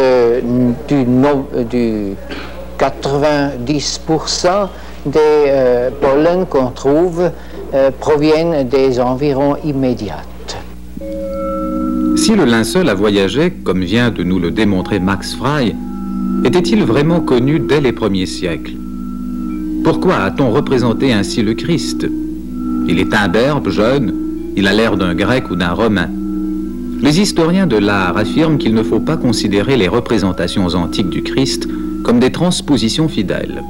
du 90% des pollens qu'on trouve proviennent des environs immédiats. Si le linceul a voyagé, comme vient de nous le démontrer Max Frey, était-il vraiment connu dès les premiers siècles? Pourquoi a-t-on représenté ainsi le Christ? Il est imberbe, jeune, il a l'air d'un grec ou d'un romain. Les historiens de l'art affirment qu'il ne faut pas considérer les représentations antiques du Christ comme des transpositions fidèles.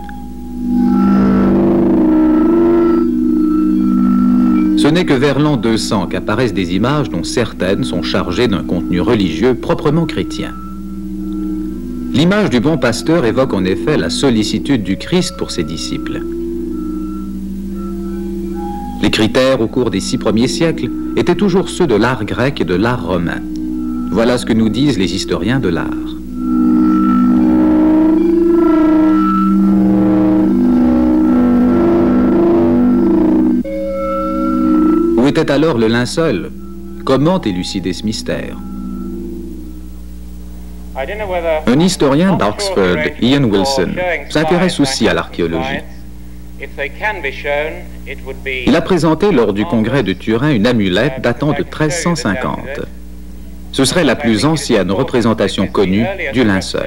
Ce n'est que vers l'an 200 qu'apparaissent des images dont certaines sont chargées d'un contenu religieux proprement chrétien. L'image du bon pasteur évoque en effet la sollicitude du Christ pour ses disciples. Les critères au cours des 6 premiers siècles étaient toujours ceux de l'art grec et de l'art romain. Voilà ce que nous disent les historiens de l'art. Où était alors le linceul? Comment élucider ce mystère? Un historien d'Oxford, Ian Wilson, s'intéresse aussi à l'archéologie. Il a présenté lors du congrès de Turin une amulette datant de 1350. Ce serait la plus ancienne représentation connue du linceul.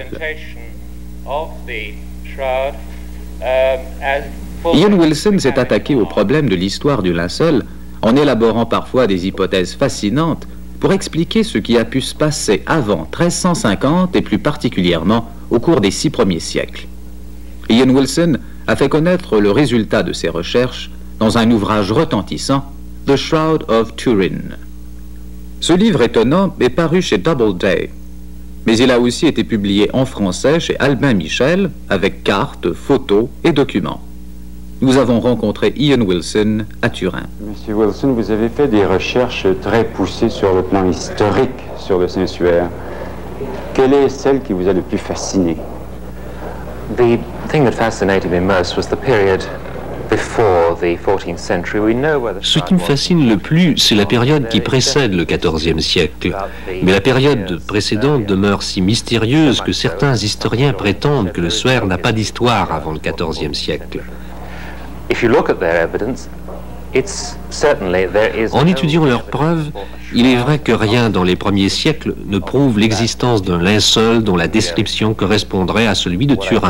Ian Wilson s'est attaqué au problème de l'histoire du linceul en élaborant parfois des hypothèses fascinantes pour expliquer ce qui a pu se passer avant 1350 et plus particulièrement au cours des 6 premiers siècles. Ian Wilson a fait connaître le résultat de ses recherches dans un ouvrage retentissant, The Shroud of Turin. Ce livre étonnant est paru chez Doubleday, mais il a aussi été publié en français chez Albin Michel avec cartes, photos et documents. Nous avons rencontré Ian Wilson à Turin. Monsieur Wilson, vous avez fait des recherches très poussées sur le plan historique sur le Saint-Suaire. Quelle est celle qui vous a le plus fasciné? The thing that fascinated me most was the period before the 14th century. We know where the Ce qui me fascine le plus, c'est la période qui précède le XIVe siècle. Mais la période précédente demeure si mystérieuse que certains historiens prétendent que le Suaire n'a pas d'histoire avant le XIVe siècle. En étudiant leurs preuves, il est vrai que rien dans les premiers siècles ne prouve l'existence d'un linceul dont la description correspondrait à celui de Turin.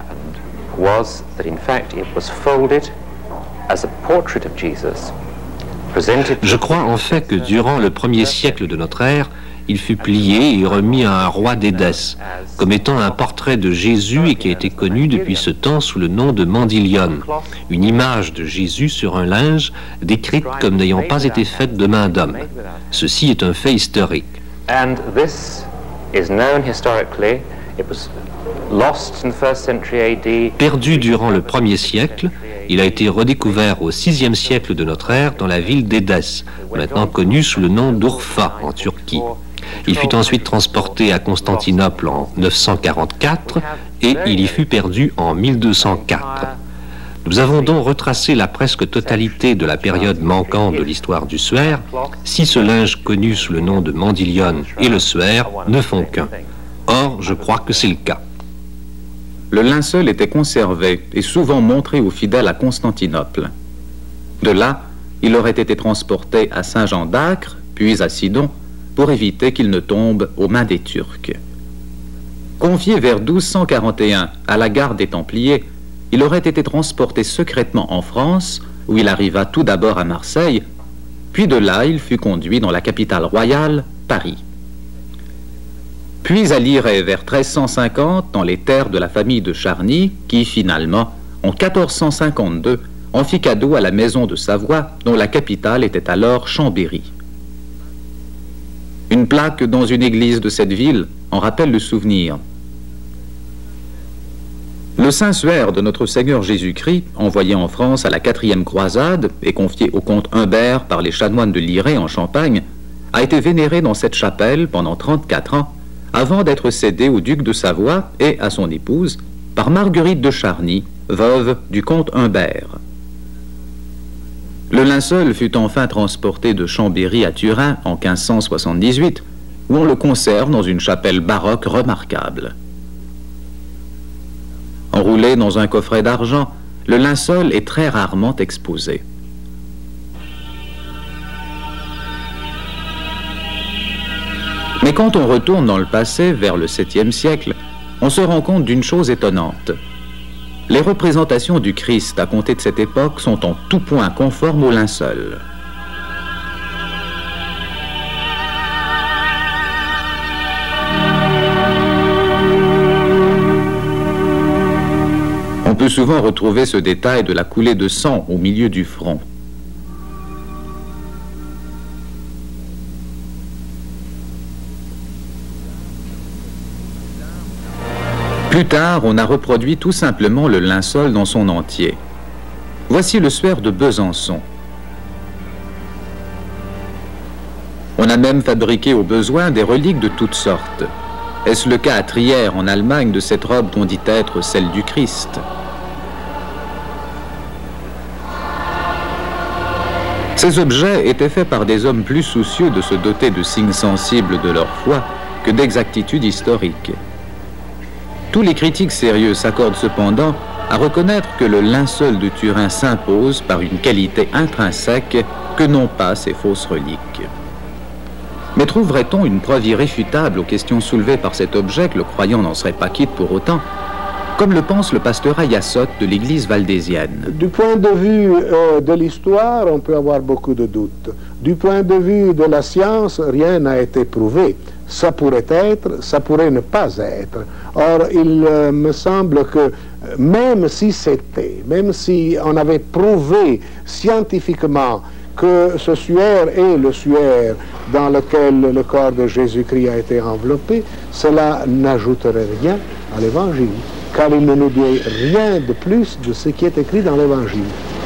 Je crois en fait que durant le premier siècle de notre ère, il fut plié et remis à un roi d'Édesse, comme étant un portrait de Jésus et qui a été connu depuis ce temps sous le nom de Mandylion, une image de Jésus sur un linge décrite comme n'ayant pas été faite de main d'homme. Ceci est un fait historique. Perdu durant le 1er siècle, il a été redécouvert au 6e siècle de notre ère dans la ville d'Édesse, maintenant connue sous le nom d'Urfa en Turquie. Il fut ensuite transporté à Constantinople en 944 et il y fut perdu en 1204. Nous avons donc retracé la presque totalité de la période manquante de l'histoire du Suaire, si ce linge connu sous le nom de Mandylion et le Suaire ne font qu'un. Or, je crois que c'est le cas. Le linceul était conservé et souvent montré aux fidèles à Constantinople. De là, il aurait été transporté à Saint-Jean d'Acre, puis à Sidon, pour éviter qu'il ne tombe aux mains des Turcs. Confié vers 1241 à la garde des Templiers, il aurait été transporté secrètement en France, où il arriva tout d'abord à Marseille, puis de là il fut conduit dans la capitale royale, Paris. Puis à Lirey vers 1350 dans les terres de la famille de Charny, qui finalement, en 1452, en fit cadeau à la maison de Savoie, dont la capitale était alors Chambéry. Une plaque dans une église de cette ville en rappelle le souvenir. Le Saint-Suaire de notre Seigneur Jésus-Christ, envoyé en France à la 4e croisade et confié au comte Humbert par les chanoines de Lirey en Champagne, a été vénéré dans cette chapelle pendant 34 ans, avant d'être cédé au duc de Savoie et à son épouse par Marguerite de Charny, veuve du comte Humbert. Le linceul fut enfin transporté de Chambéry à Turin en 1578, où on le conserve dans une chapelle baroque remarquable. Enroulé dans un coffret d'argent, le linceul est très rarement exposé. Mais quand on retourne dans le passé, vers le 7e siècle, on se rend compte d'une chose étonnante. Les représentations du Christ à compter de cette époque sont en tout point conformes au linceul. On peut souvent retrouver ce détail de la coulée de sang au milieu du front. Plus tard, on a reproduit tout simplement le linceul dans son entier. Voici le suaire de Besançon. On a même fabriqué au besoin des reliques de toutes sortes. Est-ce le cas à Trier, en Allemagne, de cette robe dont dit être celle du Christ? Ces objets étaient faits par des hommes plus soucieux de se doter de signes sensibles de leur foi que d'exactitude historique. Tous les critiques sérieux s'accordent cependant à reconnaître que le linceul de Turin s'impose par une qualité intrinsèque que n'ont pas ces fausses reliques. Mais trouverait-on une preuve irréfutable aux questions soulevées par cet objet que le croyant n'en serait pas quitte pour autant, comme le pense le pasteur Ayassot de l'église valdésienne? Du point de vue de l'histoire, on peut avoir beaucoup de doutes. Du point de vue de la science, rien n'a été prouvé. Ça pourrait être, ça pourrait ne pas être. Or, il me semble que même si on avait prouvé scientifiquement que ce suaire est le suaire dans lequel le corps de Jésus-Christ a été enveloppé, cela n'ajouterait rien à l'Évangile, car il ne nous dit rien de plus de ce qui est écrit dans l'Évangile.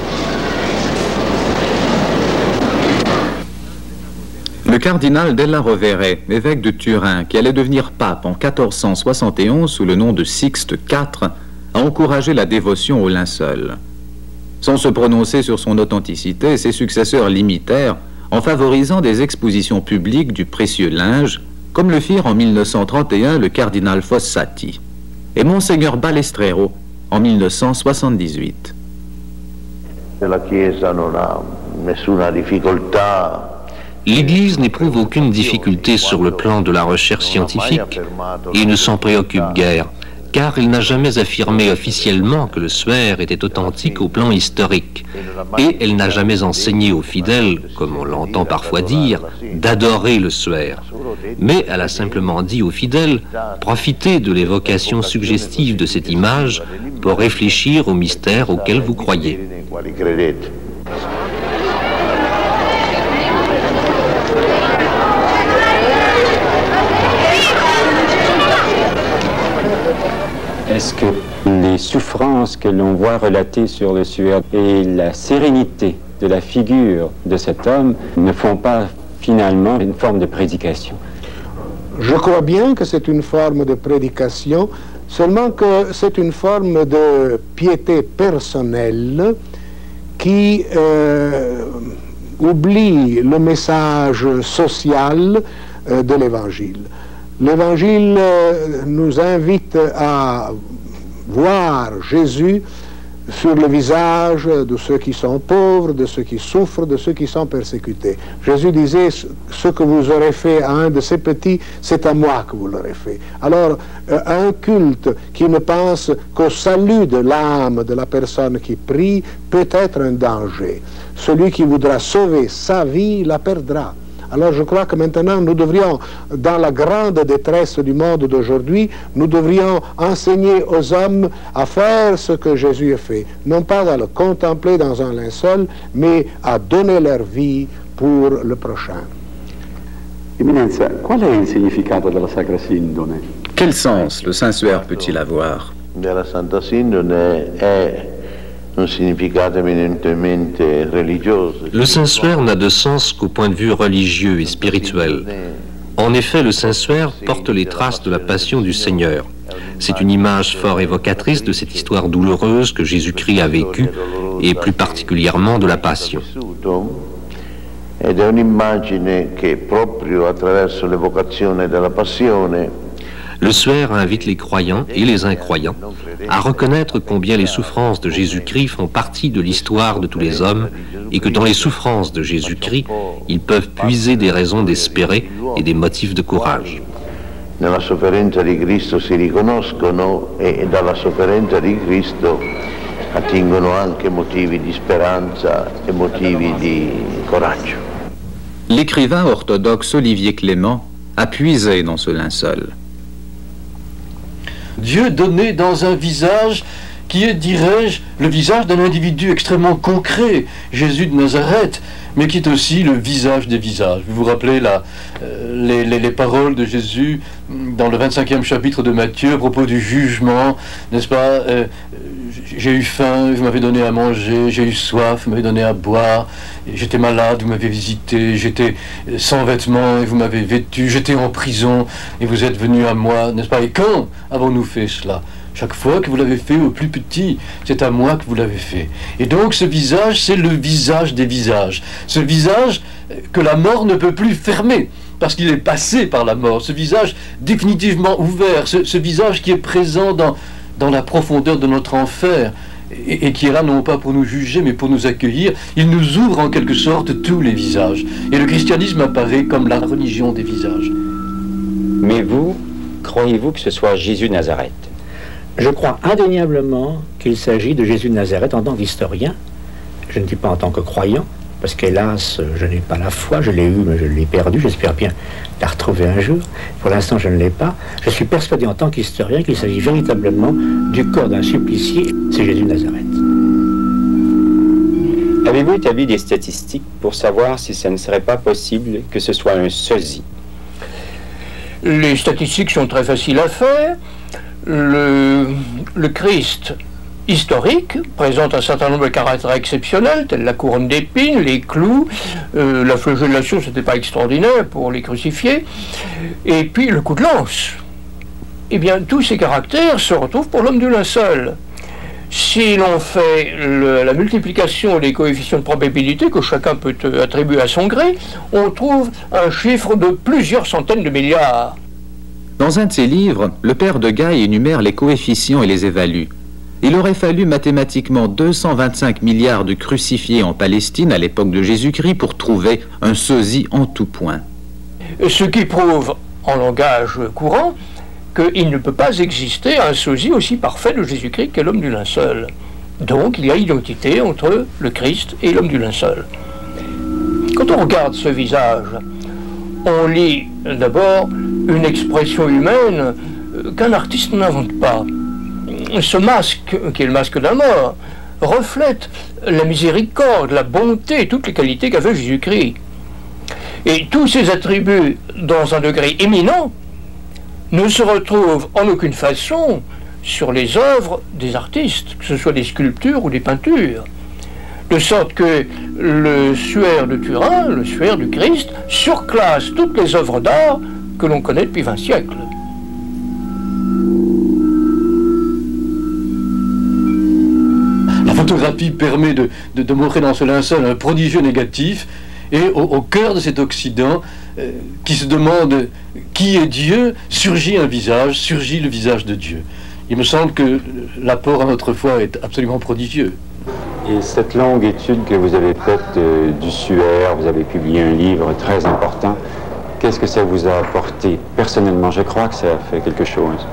Le cardinal Della Rovere, évêque de Turin, qui allait devenir pape en 1471 sous le nom de Sixte IV, a encouragé la dévotion au linceul. Sans se prononcer sur son authenticité, ses successeurs l'imitèrent en favorisant des expositions publiques du précieux linge, comme le firent en 1931 le cardinal Fossati et Monseigneur Balestrero en 1978. La Chiesa non ha nessuna difficoltà. L'Église n'éprouve aucune difficulté sur le plan de la recherche scientifique et ne s'en préoccupe guère, car il n'a jamais affirmé officiellement que le suaire était authentique au plan historique, et elle n'a jamais enseigné aux fidèles, comme on l'entend parfois dire, d'adorer le suaire. Mais elle a simplement dit aux fidèles, profitez de l'évocation suggestive de cette image pour réfléchir au mystère auquel vous croyez. Est-ce que les souffrances que l'on voit relatées sur le suaire et la sérénité de la figure de cet homme ne font pas finalement une forme de prédication? Je crois bien que c'est une forme de prédication, seulement que c'est une forme de piété personnelle qui oublie le message social de l'Évangile. L'Évangile nous invite à voir Jésus sur le visage de ceux qui sont pauvres, de ceux qui souffrent, de ceux qui sont persécutés. Jésus disait, ce que vous aurez fait à un de ces petits, c'est à moi que vous l'aurez fait. Alors, un culte qui ne pense qu'au salut de l'âme de la personne qui prie peut être un danger. Celui qui voudra sauver sa vie la perdra. Alors je crois que maintenant nous devrions, dans la grande détresse du monde d'aujourd'hui, nous devrions enseigner aux hommes à faire ce que Jésus a fait. Non pas à le contempler dans un linceul, mais à donner leur vie pour le prochain. Eminenza, qual è il significato della Sacra Sindone? Quel sens le Saint-Suaire peut-il avoir? Della Santa Sindone è un significato eminentemente religioso. Le Saint-Suaire n'a de sens qu'au point de vue religieux et spirituel. En effet, le Saint-Suaire porte les traces de la passion du Seigneur. C'est une image fort évocatrice de cette histoire douloureuse que Jésus-Christ a vécue, et plus particulièrement de la Passion. Ed è un'immagine che proprio attraverso l'evocazione della Passione Le Suaire invite les croyants et les incroyants à reconnaître combien les souffrances de Jésus-Christ font partie de l'histoire de tous les hommes et que dans les souffrances de Jésus-Christ, ils peuvent puiser des raisons d'espérer et des motifs de courage. Nella sofferenza di Cristo si riconoscono e dalla sofferenza di Cristo attingono anche motivi di speranza e motivi di coraggio. L'écrivain orthodoxe Olivier Clément a puisé dans ce linceul. Dieu donné dans un visage qui est, dirais-je, le visage d'un individu extrêmement concret, Jésus de Nazareth, mais qui est aussi le visage des visages. Vous vous rappelez les paroles de Jésus dans le 25e chapitre de Matthieu à propos du jugement, n'est-ce pas? J'ai eu faim, vous m'avez donné à manger, j'ai eu soif, vous m'avez donné à boire, j'étais malade, vous m'avez visité, j'étais sans vêtements et vous m'avez vêtu, j'étais en prison et vous êtes venu à moi, n'est-ce pas? Et quand avons-nous fait cela? Chaque fois que vous l'avez fait au plus petit, c'est à moi que vous l'avez fait. Et donc ce visage, c'est le visage des visages. Ce visage que la mort ne peut plus fermer, parce qu'il est passé par la mort. Ce visage définitivement ouvert, ce visage qui est présent dans la profondeur de notre enfer, et qui est là non pas pour nous juger, mais pour nous accueillir. Il nous ouvre en quelque sorte tous les visages. Et le christianisme apparaît comme la religion des visages. Mais vous, croyez-vous que ce soit Jésus de Nazareth? Je crois indéniablement qu'il s'agit de Jésus de Nazareth en tant qu'historien. Je ne dis pas en tant que croyant, parce qu'hélas, je n'ai pas la foi, je l'ai eu, mais je l'ai perdu, j'espère bien la retrouver un jour. Pour l'instant, je ne l'ai pas. Je suis persuadé en tant qu'historien qu'il s'agit véritablement du corps d'un supplicié, c'est Jésus de Nazareth. Avez-vous établi des statistiques pour savoir si ça ne serait pas possible que ce soit un sosie? Les statistiques sont très faciles à faire. Le Christ historique présente un certain nombre de caractères exceptionnels, tels la couronne d'épines, les clous, la flagellation, c'était pas extraordinaire pour les crucifiés, et puis le coup de lance. Eh bien, tous ces caractères se retrouvent pour l'homme du linceul. Si l'on fait la multiplication des coefficients de probabilité que chacun peut attribuer à son gré, on trouve un chiffre de plusieurs centaines de milliards. Dans un de ses livres, le père de Gaille énumère les coefficients et les évalue. Il aurait fallu mathématiquement 225 milliards de crucifiés en Palestine à l'époque de Jésus-Christ pour trouver un sosie en tout point. Ce qui prouve, en langage courant, qu'il ne peut pas exister un sosie aussi parfait de Jésus-Christ qu'est l'homme du linceul. Donc il y a identité entre le Christ et l'homme du linceul. Quand on regarde ce visage, on lit d'abord une expression humaine qu'un artiste n'invente pas. Ce masque, qui est le masque d'un mort, reflète la miséricorde, la bonté, toutes les qualités qu'avait Jésus-Christ. Et tous ces attributs, dans un degré éminent, ne se retrouvent en aucune façon sur les œuvres des artistes, que ce soit des sculptures ou des peintures. De sorte que le Suaire de Turin, le Suaire du Christ, surclasse toutes les œuvres d'art que l'on connaît depuis 20 siècles. La photographie permet de montrer dans ce linceul un prodigieux négatif, et au cœur de cet Occident qui se demande qui est Dieu, surgit un visage, surgit le visage de Dieu. Il me semble que l'apport à notre foi est absolument prodigieux. Et cette longue étude que vous avez faite du Suaire, vous avez publié un livre très important, qu'est-ce que ça vous a apporté personnellement? Je crois que ça a fait quelque chose.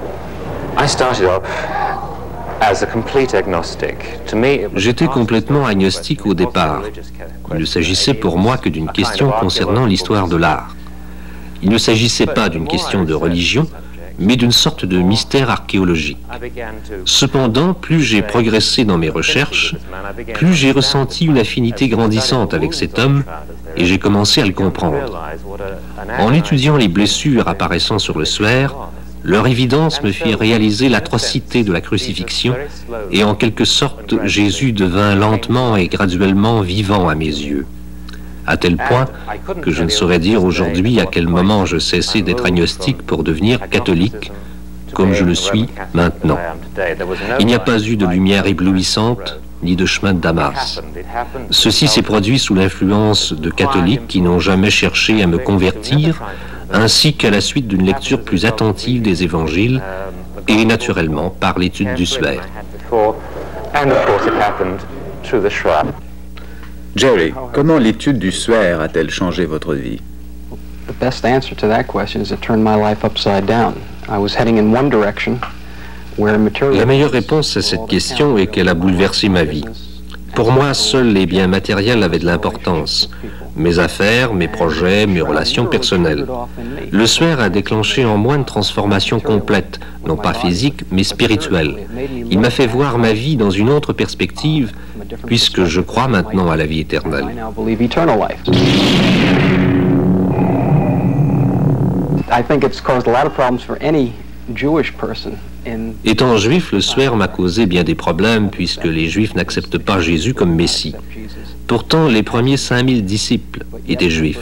J'étais complètement agnostique au départ. Il ne s'agissait pour moi que d'une question concernant l'histoire de l'art. Il ne s'agissait pas d'une question de religion, mais d'une sorte de mystère archéologique. Cependant, plus j'ai progressé dans mes recherches, plus j'ai ressenti une affinité grandissante avec cet homme et j'ai commencé à le comprendre. En étudiant les blessures apparaissant sur le Suaire, leur évidence me fit réaliser l'atrocité de la crucifixion et en quelque sorte Jésus devint lentement et graduellement vivant à mes yeux. À tel point que je ne saurais dire aujourd'hui à quel moment je cessais d'être agnostique pour devenir catholique, comme je le suis maintenant. Il n'y a pas eu de lumière éblouissante, ni de chemin de Damas. Ceci s'est produit sous l'influence de catholiques qui n'ont jamais cherché à me convertir, ainsi qu'à la suite d'une lecture plus attentive des évangiles et naturellement par l'étude du suaire. Jerry, comment l'étude du suaire a-t-elle changé votre vie? The best answer to that question is it turned my life upside down. I was heading in one direction where material... La meilleure réponse à cette question est qu'elle a bouleversé ma vie. Pour moi, seuls les biens matériels avaient de l'importance. Mes affaires, mes projets, mes relations personnelles. Le suaire a déclenché en moi une transformation complète, non pas physique, mais spirituelle. Il m'a fait voir ma vie dans une autre perspective, puisque je crois maintenant à la vie éternelle. Étant juif, le suaire m'a causé bien des problèmes, puisque les juifs n'acceptent pas Jésus comme Messie. Pourtant, les premiers 5000 disciples étaient juifs.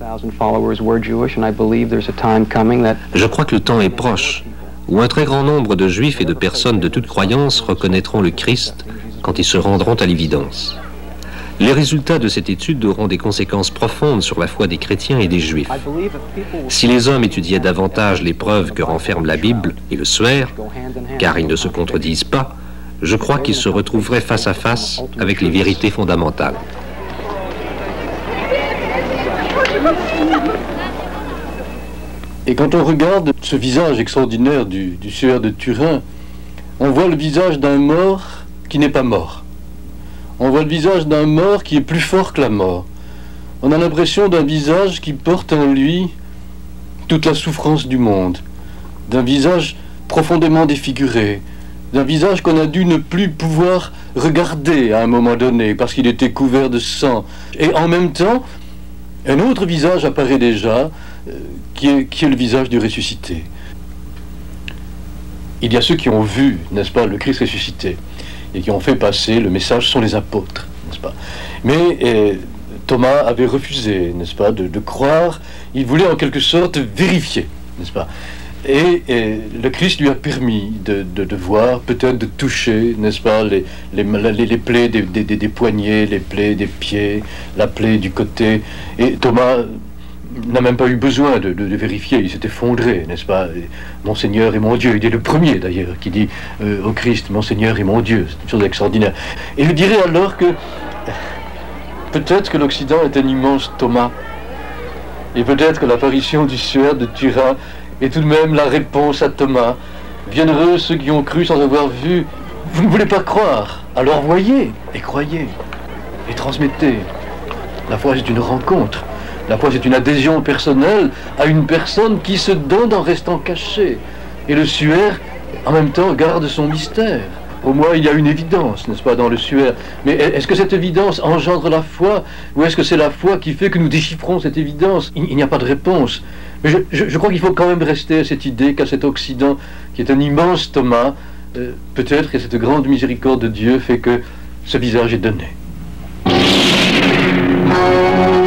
Je crois que le temps est proche, où un très grand nombre de juifs et de personnes de toute croyance reconnaîtront le Christ quand ils se rendront à l'évidence. Les résultats de cette étude auront des conséquences profondes sur la foi des chrétiens et des juifs. Si les hommes étudiaient davantage les preuves que renferment la Bible et le suaire, car ils ne se contredisent pas, je crois qu'ils se retrouveraient face à face avec les vérités fondamentales. Et quand on regarde ce visage extraordinaire du suaire de Turin, on voit le visage d'un mort qui n'est pas mort. On voit le visage d'un mort qui est plus fort que la mort. On a l'impression d'un visage qui porte en lui toute la souffrance du monde, d'un visage profondément défiguré, d'un visage qu'on a dû ne plus pouvoir regarder à un moment donné parce qu'il était couvert de sang. Et en même temps, un autre visage apparaît déjà, qui est le visage du ressuscité. Il y a ceux qui ont vu, n'est-ce pas, le Christ ressuscité, et qui ont fait passer le message, sont les apôtres, n'est-ce pas? Mais Thomas avait refusé, n'est-ce pas, de croire. Il voulait en quelque sorte vérifier, n'est-ce pas? Et le Christ lui a permis de voir, peut-être de toucher, n'est-ce pas, les plaies des poignets, les plaies des pieds, la plaie du côté. Et Thomas n'a même pas eu besoin de vérifier, il s'est effondré, n'est-ce pas? Mon Seigneur et mon Dieu, il est le premier d'ailleurs qui dit au Christ, mon Seigneur et mon Dieu, c'est une chose extraordinaire. Et je dirais alors que peut-être que l'Occident est un immense Thomas, et peut-être que l'apparition du suaire de Turin est tout de même la réponse à Thomas. Bienheureux ceux qui ont cru sans avoir vu. Vous ne voulez pas croire, alors voyez et croyez et transmettez. La foi c'est une rencontre. La foi, c'est une adhésion personnelle à une personne qui se donne en restant cachée. Et le suaire, en même temps, garde son mystère. Au moins, il y a une évidence, n'est-ce pas, dans le suaire. Mais est-ce que cette évidence engendre la foi? Ou est-ce que c'est la foi qui fait que nous déchiffrons cette évidence? Il n'y a pas de réponse. Mais je crois qu'il faut quand même rester à cette idée qu'à cet Occident, qui est un immense Thomas, peut-être que cette grande miséricorde de Dieu fait que ce visage est donné.